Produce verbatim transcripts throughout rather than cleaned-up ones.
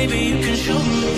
maybe you can show me.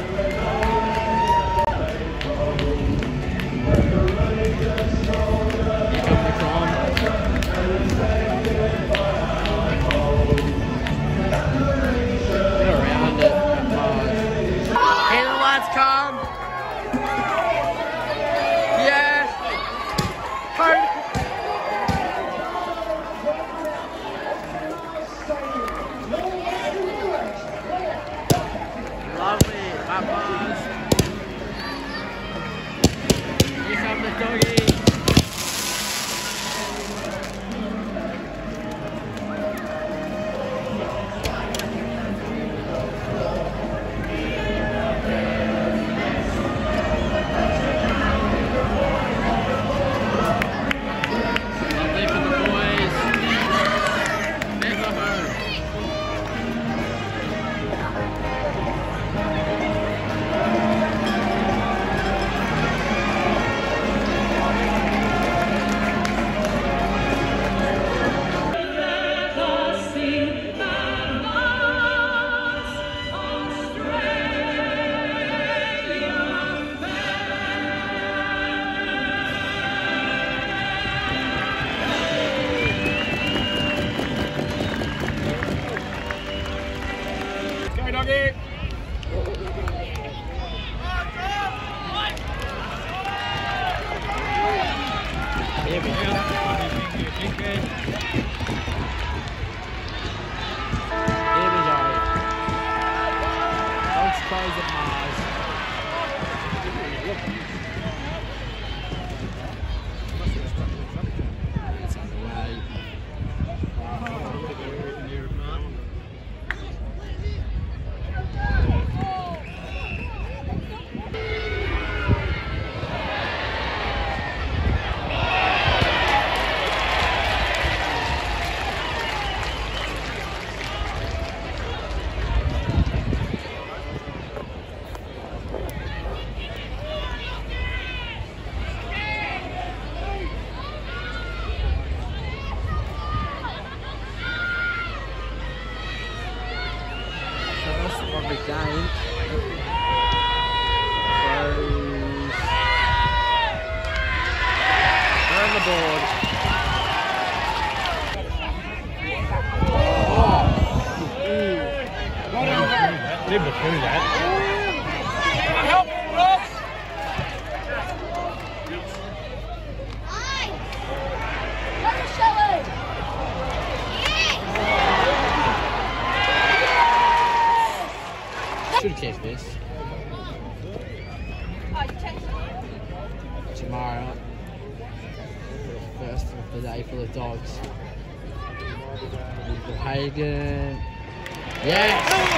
Game. On the board. Live through that. Help me, Ross! Should kick this. Tomorrow, first of the day for the dogs. Hagen. Yes!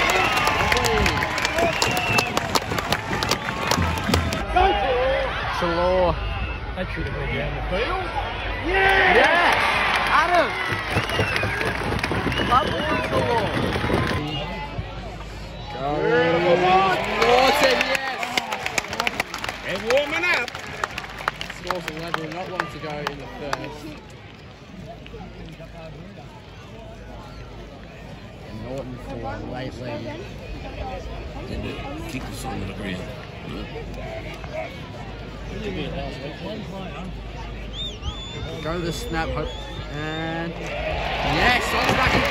Chalor. That should have been down the field. Yeah! Yes! Adam! Lovely from Chalor. Go! Norton, yes! And warming up. Norton level, not long to go in the first. And Norton for late lead. And the kick was on the ground. Go to the snap, hope, and yes, on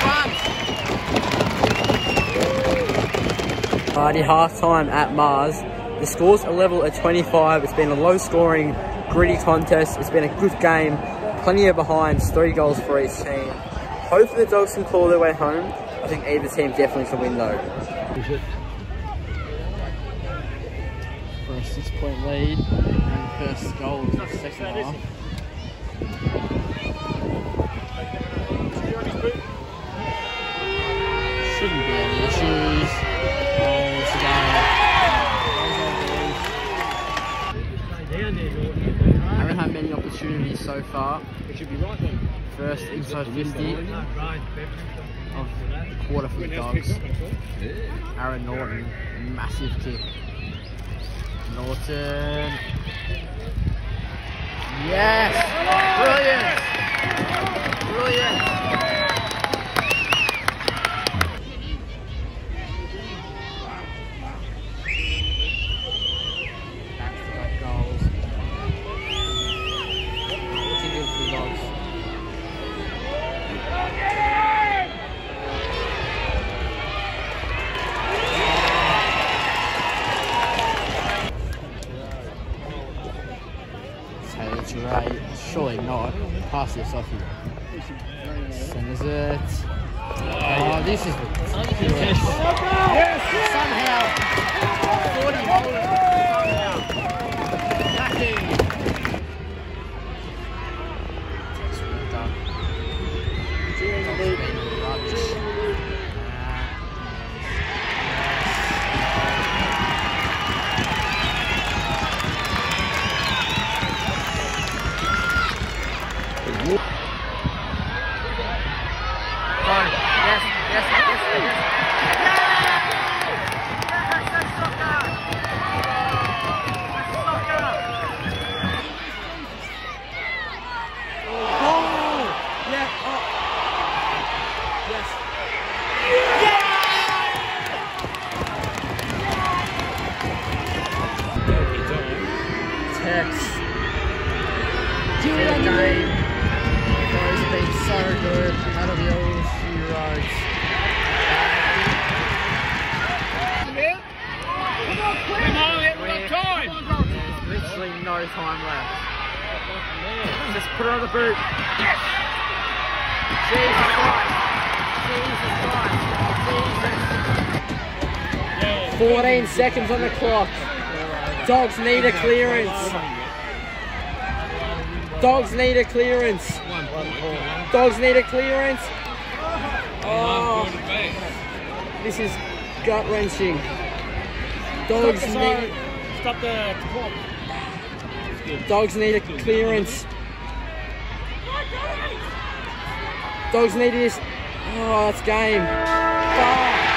the back in front. Party half time at Mars. The score's a level at twenty-five. It's been a low scoring, gritty contest. It's been a good game. Plenty of behinds, three goals for each team. Hopefully the Dogs can claw their way home. I think either team definitely can win though. For a six point lead, and the first goal of the second half. Shouldn't be any issues. Goals again. I haven't had many opportunities so far. It should be right then. First inside fifty of the quarter for the Dogs. Aaron Norton, massive kick. Norton. Yes! Brilliant! Brilliant! That's your Sophie. Centers it. Oh, this is ridiculous. Somehow, forty hold it. Somehow. Lucky. Takes water. Dog's been rubbish. No time left. Just put it on the boot. Jesus Christ. Jesus Christ. Jesus. fourteen seconds on the clock. Dogs need a clearance. Dogs need a clearance. Dogs need a clearance. Oh, this is gut wrenching. Dogs need. Stop the clock. Dogs need a clearance. Dogs need this. Oh, that's game. Oh.